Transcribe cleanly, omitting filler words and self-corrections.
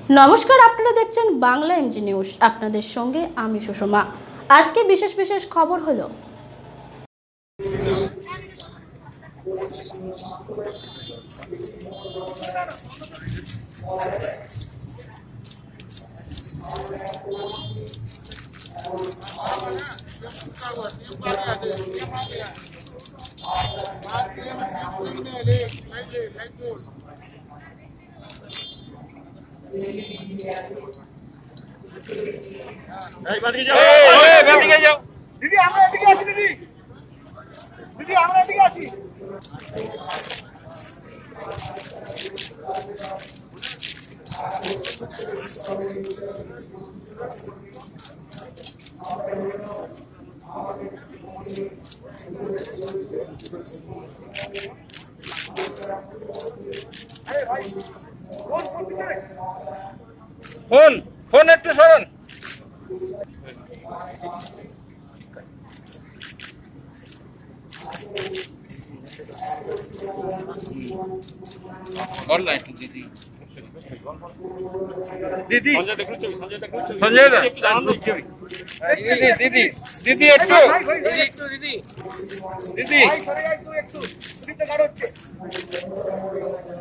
নমস্কার, আপনারা দেখছেন বাংলা এমজি নিউজ। আপনাদের সঙ্গে আমি সুষমা। আজকে বিশেষ বিশেষ খবর হলো दीदी আমরা এদিকে আছি দিদি দিদি আমরা এদিকে আছি আরে ভাই কোন পিছনে ফোন একটু সরুন। দিদি সঞ্জয় দা দিদি দিদি একটু দিদি ভাই সরে যাই তুই একটু দিদি তো গাড় হচ্ছে